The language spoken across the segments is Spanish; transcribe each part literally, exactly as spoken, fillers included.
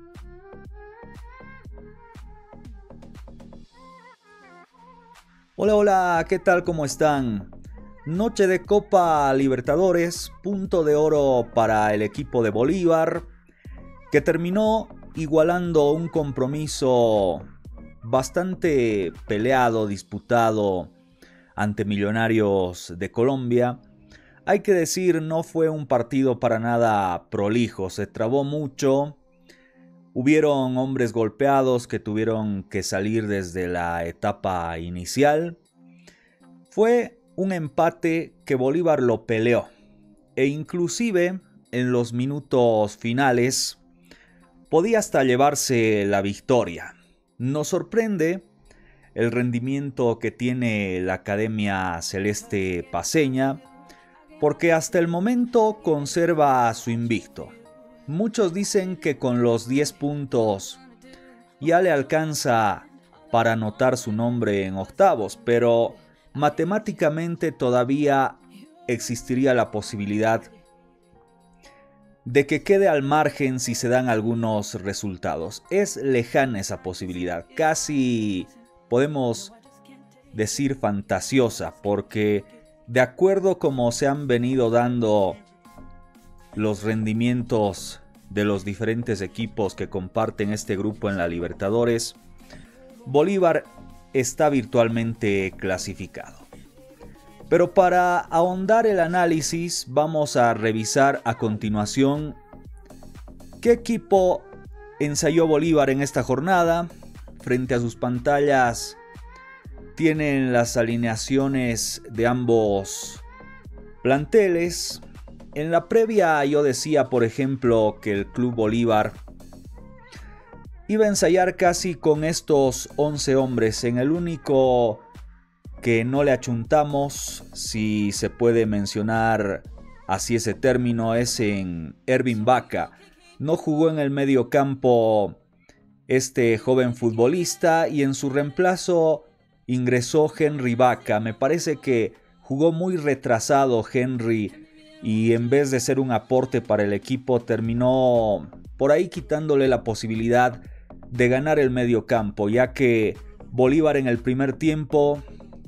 Hola, hola, ¿qué tal? ¿Cómo están? Noche de Copa Libertadores, punto de oro para el equipo de Bolívar, que terminó igualando un compromiso bastante peleado, disputado ante Millonarios de Colombia. Hay que decir, no fue un partido para nada prolijo, se trabó mucho. Hubieron hombres golpeados que tuvieron que salir desde la etapa inicial. Fue un empate que Bolívar lo peleó e inclusive en los minutos finales podía hasta llevarse la victoria. Nos sorprende el rendimiento que tiene la Academia Celeste Paceña porque hasta el momento conserva su invicto. Muchos dicen que con los diez puntos ya le alcanza para anotar su nombre en octavos, pero matemáticamente todavía existiría la posibilidad de que quede al margen si se dan algunos resultados. Es lejana esa posibilidad, casi podemos decir fantasiosa, porque de acuerdo como se han venido dando los rendimientos de los diferentes equipos que comparten este grupo en la Libertadores, Bolívar está virtualmente clasificado. Pero para ahondar el análisis, vamos a revisar a continuación qué equipo ensayó Bolívar en esta jornada. Frente a sus pantallas tienen las alineaciones de ambos planteles. En la previa yo decía, por ejemplo, que el Club Bolívar iba a ensayar casi con estos once hombres. En el único que no le achuntamos, si se puede mencionar así ese término, es en Ervin Vaca. No jugó en el medio campo este joven futbolista y en su reemplazo ingresó Henry Vaca. Me parece que jugó muy retrasado Henry y en vez de ser un aporte para el equipo terminó por ahí quitándole la posibilidad de ganar el medio campo, ya que Bolívar en el primer tiempo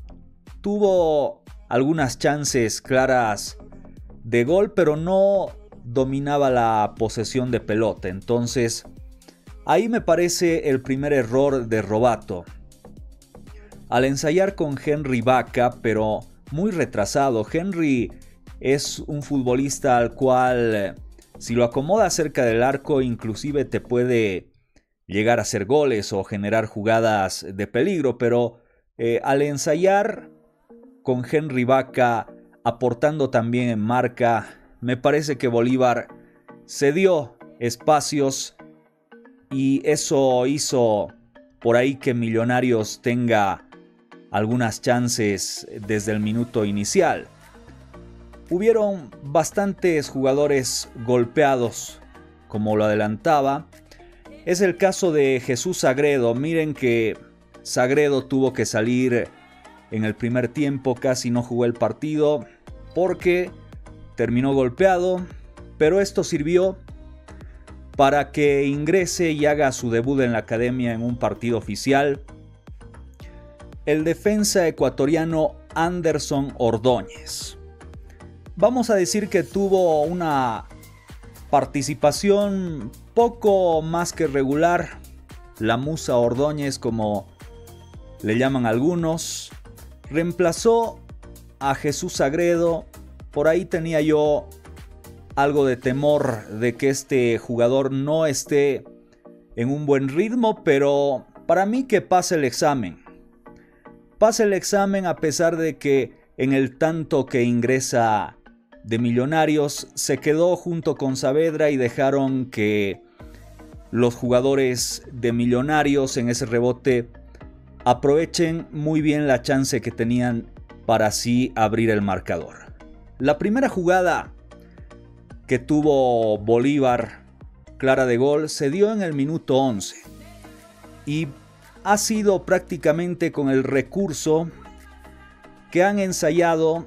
tuvo algunas chances claras de gol, pero no dominaba la posesión de pelota. Entonces ahí me parece el primer error de Robato al ensayar con Henry Vaca, pero muy retrasado. Henry es un futbolista al cual, si lo acomoda cerca del arco, inclusive te puede llegar a hacer goles o generar jugadas de peligro, pero eh, al ensayar con Henry Vaca aportando también en marca, me parece que Bolívar cedió espacios y eso hizo por ahí que Millonarios tenga algunas chances desde el minuto inicial. Hubieron bastantes jugadores golpeados, como lo adelantaba. Es el caso de Jesús Sagredo. Miren que Sagredo tuvo que salir en el primer tiempo, casi no jugó el partido porque terminó golpeado, pero esto sirvió para que ingrese y haga su debut en la academia en un partido oficial el defensa ecuatoriano Anderson Ordóñez. Vamos a decir que tuvo una participación poco más que regular. La Musa Ordóñez, como le llaman algunos, reemplazó a Jesús Sagredo. Por ahí tenía yo algo de temor de que este jugador no esté en un buen ritmo, pero para mí que pase el examen. Pase el examen a pesar de que en el tanto que ingresa de Millonarios se quedó junto con Saavedra y dejaron que los jugadores de Millonarios en ese rebote aprovechen muy bien la chance que tenían para así abrir el marcador. La primera jugada que tuvo Bolívar clara de gol se dio en el minuto once y ha sido prácticamente con el recurso que han ensayado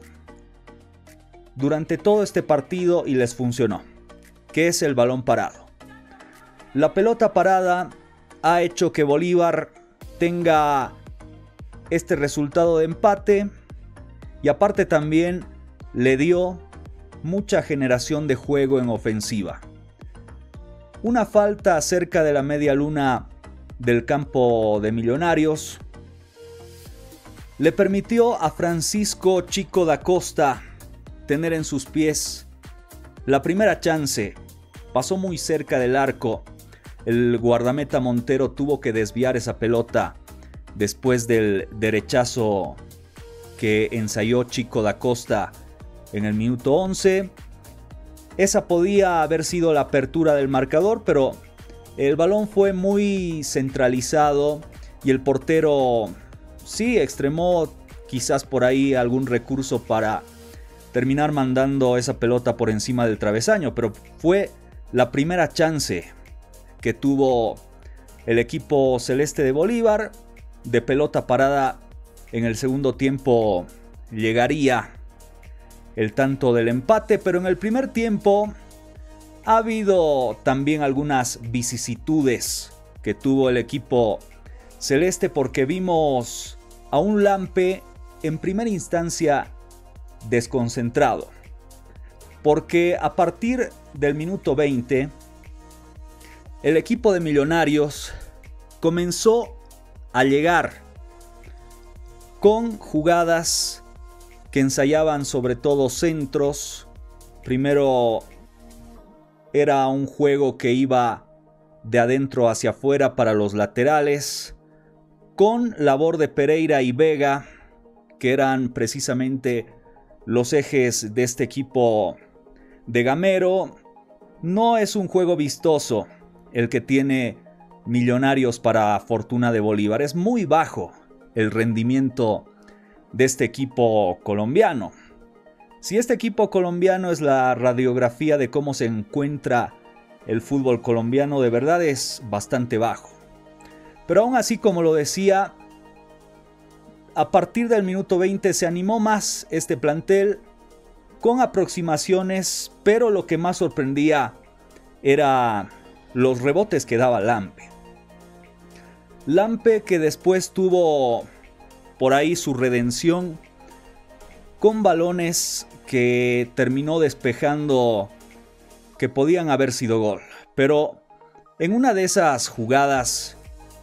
durante todo este partido y les funcionó, que es el balón parado. La pelota parada ha hecho que Bolívar tenga este resultado de empate y aparte también le dio mucha generación de juego en ofensiva. Una falta cerca de la media luna del campo de Millonarios le permitió a Francisco Chico da Costa tener en sus pies la primera chance. Pasó muy cerca del arco. El guardameta Montero tuvo que desviar esa pelota después del derechazo que ensayó Chico da Costa en el minuto once. Esa podía haber sido la apertura del marcador, pero el balón fue muy centralizado y el portero sí extremó quizás por ahí algún recurso para terminar mandando esa pelota por encima del travesaño, pero fue la primera chance que tuvo el equipo celeste de Bolívar. De pelota parada en el segundo tiempo llegaría el tanto del empate, pero en el primer tiempo ha habido también algunas vicisitudes que tuvo el equipo celeste, porque vimos a un Lampe en primera instancia desconcentrado, porque a partir del minuto veinte el equipo de Millonarios comenzó a llegar con jugadas que ensayaban sobre todo centros. Primero era un juego que iba de adentro hacia afuera para los laterales, con labor de Pereira y Vega, que eran precisamente los ejes de este equipo de Gamero. No es un juego vistoso el que tiene Millonarios para fortuna de Bolívar. Es muy bajo el rendimiento de este equipo colombiano. Si este equipo colombiano es la radiografía de cómo se encuentra el fútbol colombiano, de verdad es bastante bajo. Pero aún así, como lo decía, a partir del minuto veinte se animó más este plantel con aproximaciones, pero lo que más sorprendía era los rebotes que daba Lampe. Lampe, que después tuvo por ahí su redención con balones que terminó despejando, que podían haber sido gol. Pero en una de esas jugadas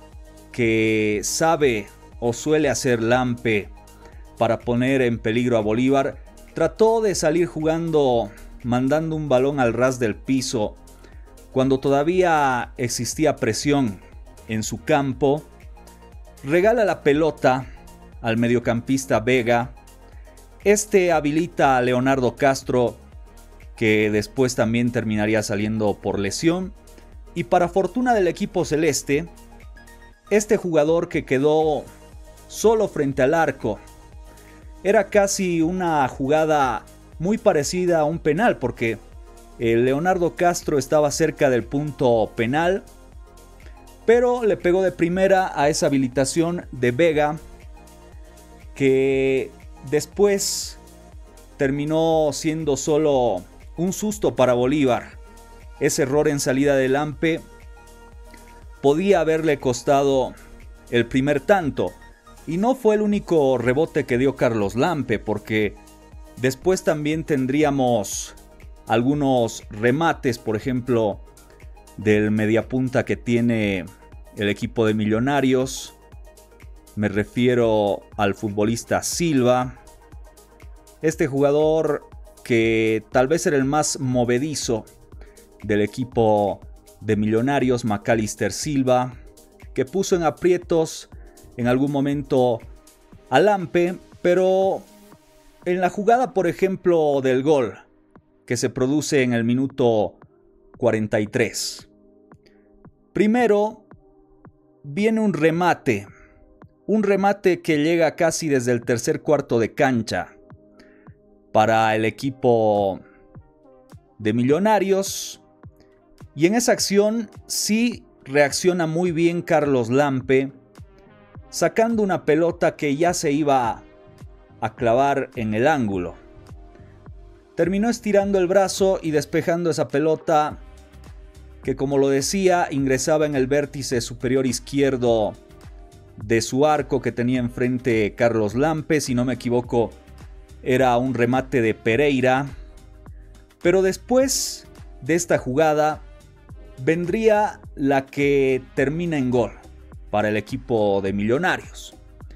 que sabe o suele hacer Lampe para poner en peligro a Bolívar, trató de salir jugando mandando un balón al ras del piso cuando todavía existía presión en su campo. Regala la pelota al mediocampista Vega. Este habilita a Leonardo Castro, que después también terminaría saliendo por lesión. Y para fortuna del equipo celeste, este jugador que quedó solo frente al arco, era casi una jugada muy parecida a un penal, porque el Leonardo Castro estaba cerca del punto penal, pero le pegó de primera a esa habilitación de Vega, que después terminó siendo solo un susto para Bolívar. Ese error en salida de Lampe podía haberle costado el primer tanto. Y no fue el único rebote que dio Carlos Lampe, porque después también tendríamos algunos remates, por ejemplo, del mediapunta que tiene el equipo de Millonarios. Me refiero al futbolista Silva. Este jugador que tal vez era el más movedizo del equipo de Millonarios, Macalister Silva, que puso en aprietos en algún momento a Lampe, pero en la jugada, por ejemplo, del gol que se produce en el minuto cuarenta y tres. Primero viene un remate, un remate que llega casi desde el tercer cuarto de cancha para el equipo de Millonarios, y en esa acción sí reacciona muy bien Carlos Lampe, sacando una pelota que ya se iba a clavar en el ángulo. Terminó estirando el brazo y despejando esa pelota que, como lo decía, ingresaba en el vértice superior izquierdo de su arco que tenía enfrente Carlos Lampe. Si no me equivoco, era un remate de Pereira. Pero después de esta jugada vendría la que termina en gol para el equipo de Millonarios.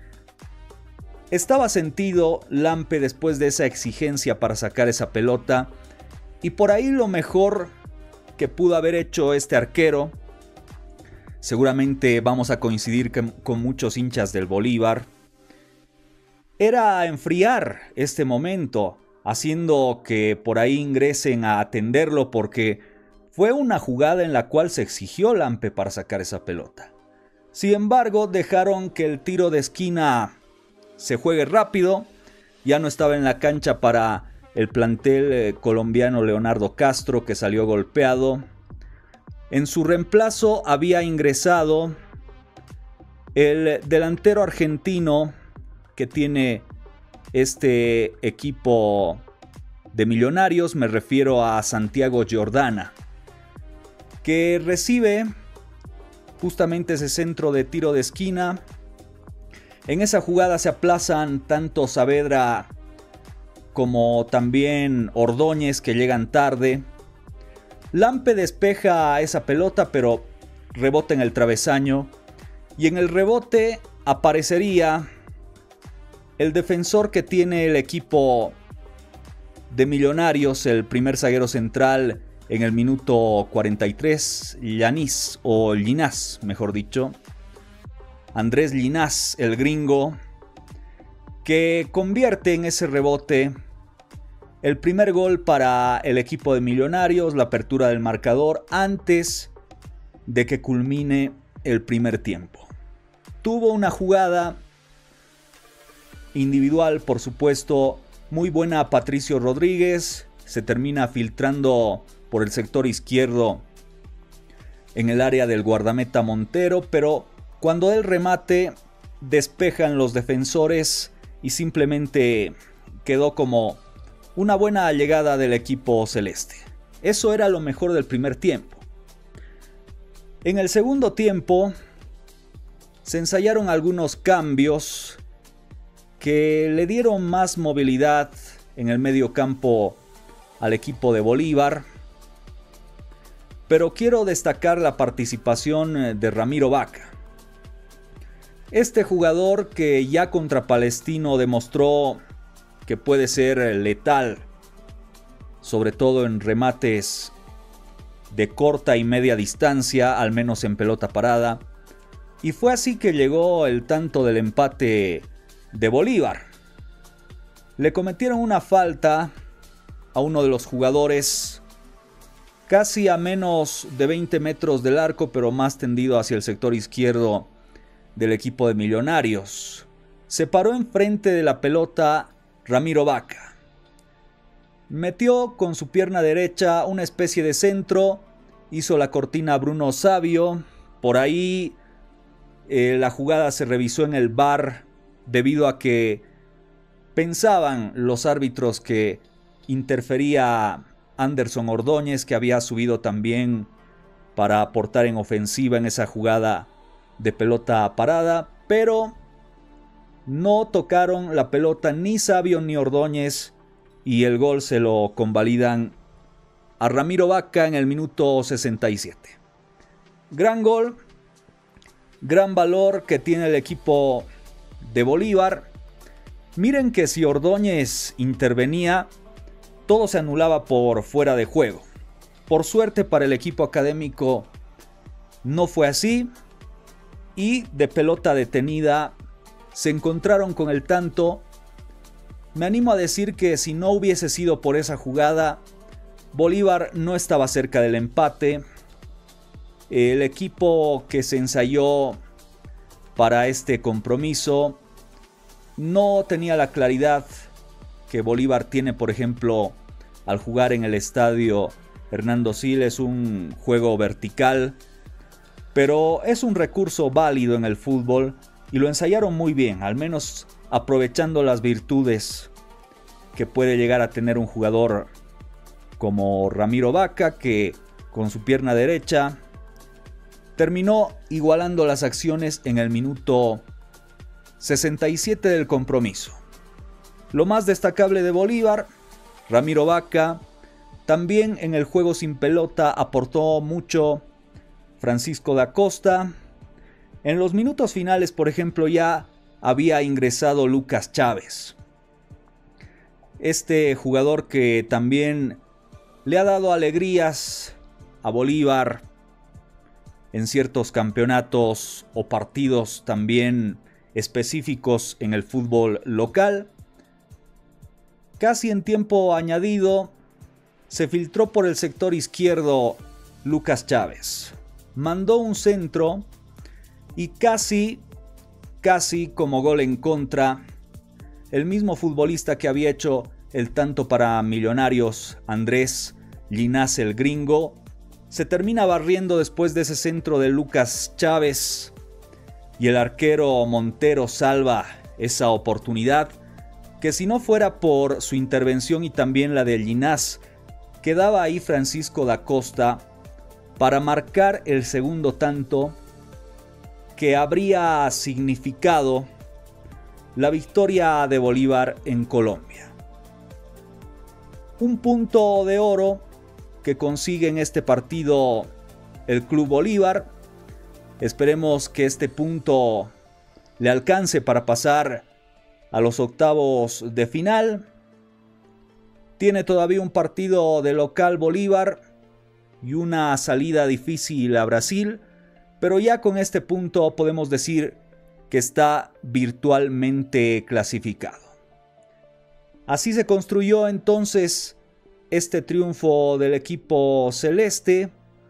Estaba sentido Lampe después de esa exigencia para sacar esa pelota, y por ahí lo mejor que pudo haber hecho este arquero, seguramente vamos a coincidir con muchos hinchas del Bolívar, era enfriar este momento, haciendo que por ahí ingresen a atenderlo, porque fue una jugada en la cual se exigió Lampe para sacar esa pelota. Sin embargo, dejaron que el tiro de esquina se juegue rápido. Ya no estaba en la cancha para el plantel eh, colombiano Leonardo Castro, que salió golpeado. En su reemplazo había ingresado el delantero argentino que tiene este equipo de Millonarios, me refiero a Santiago Giordana, que recibe justamente ese centro de tiro de esquina. En esa jugada se aplazan tanto Saavedra como también Ordóñez, que llegan tarde. Lampe despeja esa pelota, pero rebota en el travesaño, y en el rebote aparecería el defensor que tiene el equipo de Millonarios, el primer zaguero central en el minuto cuarenta y tres, Llanis, o Llinás, mejor dicho. Andrés Llinás, el gringo, que convierte en ese rebote el primer gol para el equipo de Millonarios, la apertura del marcador antes de que culmine el primer tiempo. Tuvo una jugada individual, por supuesto, muy buena Patricio Rodríguez, se termina filtrando por el sector izquierdo en el área del guardameta Montero, pero cuando el remate despejan los defensores y simplemente quedó como una buena llegada del equipo celeste. Eso era lo mejor del primer tiempo. En el segundo tiempo se ensayaron algunos cambios que le dieron más movilidad en el medio campo al equipo de Bolívar. Pero quiero destacar la participación de Ramiro Vaca. Este jugador, que ya contra Palestino demostró que puede ser letal, sobre todo en remates de corta y media distancia, al menos en pelota parada. Y fue así que llegó el tanto del empate de Bolívar. Le cometieron una falta a uno de los jugadores casi a menos de veinte metros del arco, pero más tendido hacia el sector izquierdo del equipo de Millonarios. Se paró enfrente de la pelota Ramiro Vaca. Metió con su pierna derecha una especie de centro, hizo la cortina a Bruno Savio. Por ahí eh, la jugada se revisó en el V A R debido a que pensaban los árbitros que interfería Anderson Ordóñez, que había subido también para aportar en ofensiva en esa jugada de pelota parada, pero no tocaron la pelota ni Savio ni Ordóñez, y el gol se lo convalidan a Ramiro Vaca en el minuto sesenta y siete. Gran gol, gran valor que tiene el equipo de Bolívar. Miren que si Ordóñez intervenía, todo se anulaba por fuera de juego. Por suerte para el equipo académico no fue así, y de pelota detenida se encontraron con el tanto. Me animo a decir que si no hubiese sido por esa jugada, Bolívar no estaba cerca del empate. El equipo que se ensayó para este compromiso no tenía la claridad que Bolívar tiene, por ejemplo, al jugar en el estadio Hernando Siles, un juego vertical, pero es un recurso válido en el fútbol y lo ensayaron muy bien, al menos aprovechando las virtudes que puede llegar a tener un jugador como Ramiro Vaca, que con su pierna derecha. Terminó igualando las acciones en el minuto sesenta y siete del compromiso. Lo más destacable de Bolívar, Ramiro Vaca. También en el juego sin pelota aportó mucho Francisco da Costa. En los minutos finales, por ejemplo, ya había ingresado Lucas Chávez. Este jugador que también le ha dado alegrías a Bolívar en ciertos campeonatos o partidos también específicos en el fútbol local. Casi en tiempo añadido se filtró por el sector izquierdo Lucas Chávez. Mandó un centro y casi, casi como gol en contra, el mismo futbolista que había hecho el tanto para Millonarios, Andrés Llinás el Gringo, se termina barriendo después de ese centro de Lucas Chávez y el arquero Montero salva esa oportunidad que, si no fuera por su intervención y también la de Llinás, quedaba ahí Francisco da Costa para marcar el segundo tanto que habría significado la victoria de Bolívar en Colombia. Un punto de oro que consigue en este partido el Club Bolívar. Esperemos que este punto le alcance para pasar a los octavos de final. Tiene todavía un partido de local Bolívar y una salida difícil a Brasil, pero ya con este punto podemos decir que está virtualmente clasificado. Así se construyó entonces este triunfo del equipo celeste.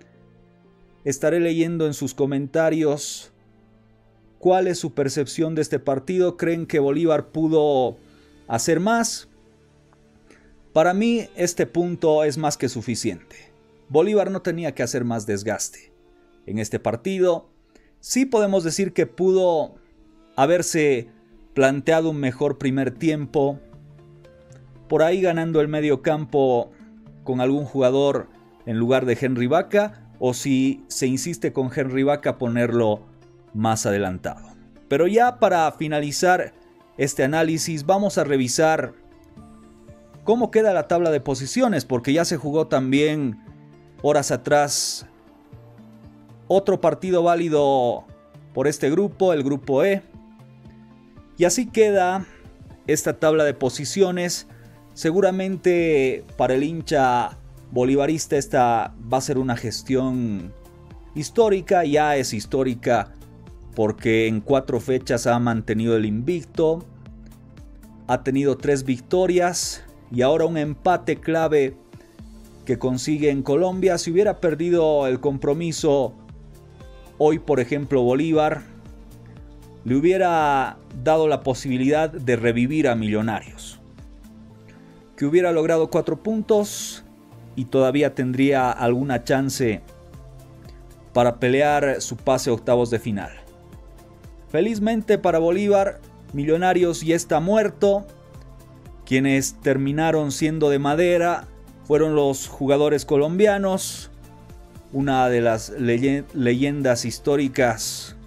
Estaré leyendo en sus comentarios cuál es su percepción de este partido. ¿Creen que Bolívar pudo hacer más? Para mí este punto es más que suficiente. Bolívar no tenía que hacer más desgaste en este partido. Sí podemos decir que pudo haberse planteado un mejor primer tiempo, por ahí ganando el medio campo con algún jugador en lugar de Henry Vaca, o si se insiste con Henry Vaca, ponerlo más adelantado. Pero ya para finalizar este análisis, vamos a revisar cómo queda la tabla de posiciones, porque ya se jugó también horas atrás otro partido válido por este grupo, el grupo E. Y así queda esta tabla de posiciones. Seguramente para el hincha bolivarista esta va a ser una gestión histórica, ya es histórica porque en cuatro fechas ha mantenido el invicto, ha tenido tres victorias y ahora un empate clave que consigue en Colombia. Si hubiera perdido el compromiso hoy, por ejemplo, Bolívar, le hubiera dado la posibilidad de revivir a Millonarios, que hubiera logrado cuatro puntos y todavía tendría alguna chance para pelear su pase a octavos de final. Felizmente para Bolívar, Millonarios ya está muerto. Quienes terminaron siendo de madera fueron los jugadores colombianos, una de las leye- leyendas históricas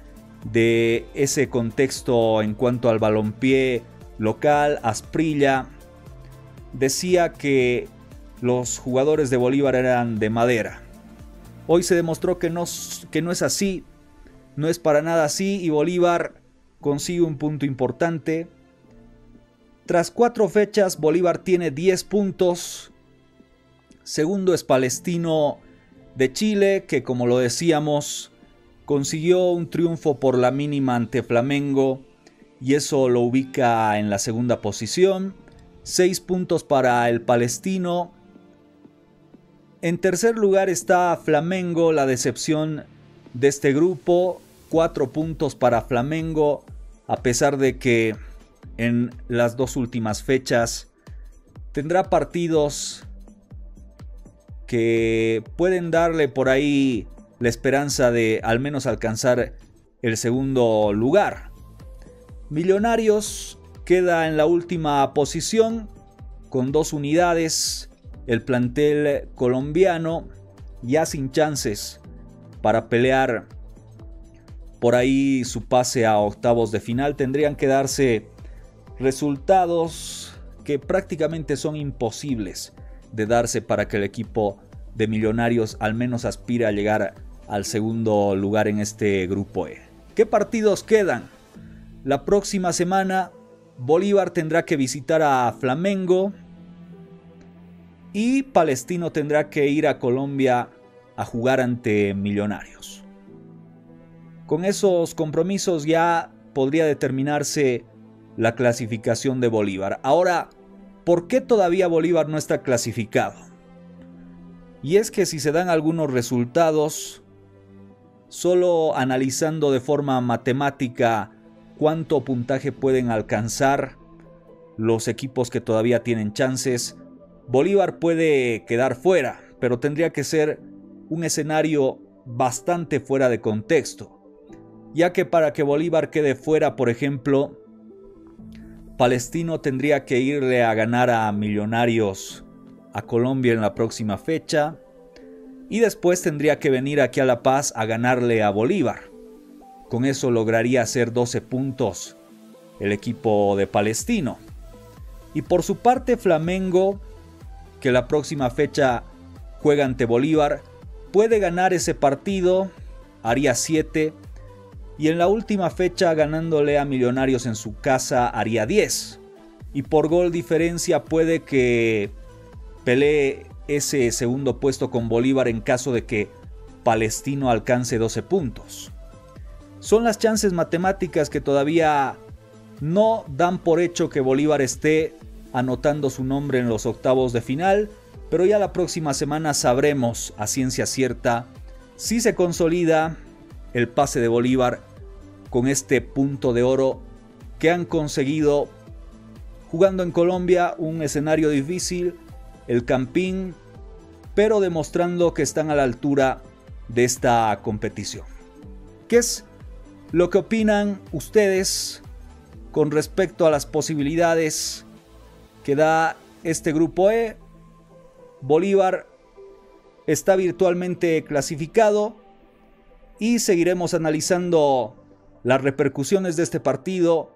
de ese contexto en cuanto al balompié local. Asprilla decía que los jugadores de Bolívar eran de madera. Hoy se demostró que no, que no es así, no es para nada así, y Bolívar consigue un punto importante. Tras cuatro fechas, Bolívar tiene diez puntos. Segundo es Palestino de Chile, que, como lo decíamos, consiguió un triunfo por la mínima ante Flamengo y eso lo ubica en la segunda posición. Seis puntos para el Palestino. En tercer lugar está Flamengo, la decepción de este grupo. Cuatro puntos para Flamengo, a pesar de que en las dos últimas fechas tendrá partidos que pueden darle por ahí la esperanza de al menos alcanzar el segundo lugar. Millonarios queda en la última posición con dos unidades. El plantel colombiano ya sin chances para pelear por ahí su pase a octavos de final. Tendrían que darse resultados que prácticamente son imposibles de darse para que el equipo de Millonarios al menos aspire a llegar al segundo lugar en este grupo E. ¿Qué partidos quedan? La próxima semana Bolívar tendrá que visitar a Flamengo y Palestino tendrá que ir a Colombia a jugar ante Millonarios. Con esos compromisos ya podría determinarse la clasificación de Bolívar. Ahora, ¿por qué todavía Bolívar no está clasificado? Y es que si se dan algunos resultados, solo analizando de forma matemática cuánto puntaje pueden alcanzar los equipos que todavía tienen chances, Bolívar puede quedar fuera, pero tendría que ser un escenario bastante fuera de contexto, ya que para que Bolívar quede fuera, por ejemplo, Palestino tendría que irle a ganar a Millonarios a Colombia en la próxima fecha y después tendría que venir aquí a La Paz a ganarle a Bolívar. Con eso lograría hacer doce puntos el equipo de Palestino. Y por su parte Flamengo, que la próxima fecha juega ante Bolívar, puede ganar ese partido, haría siete, y en la última fecha ganándole a Millonarios en su casa haría diez. Y por gol diferencia puede que pelee ese segundo puesto con Bolívar en caso de que Palestino alcance doce puntos. Son las chances matemáticas que todavía no dan por hecho que Bolívar esté anotando su nombre en los octavos de final, pero ya la próxima semana sabremos a ciencia cierta si se consolida el pase de Bolívar con este punto de oro que han conseguido jugando en Colombia, un escenario difícil, el Campín, pero demostrando que están a la altura de esta competición. ¿Qué es lo que opinan ustedes con respecto a las posibilidades que da este grupo E? Bolívar está virtualmente clasificado y seguiremos analizando las repercusiones de este partido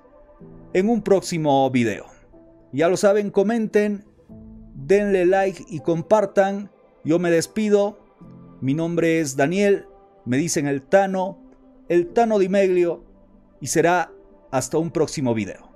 en un próximo video. Ya lo saben, comenten, denle like y compartan. Yo me despido. Mi nombre es Daniel, me dicen el Tano, el Tano Di Meglio, y será hasta un próximo video.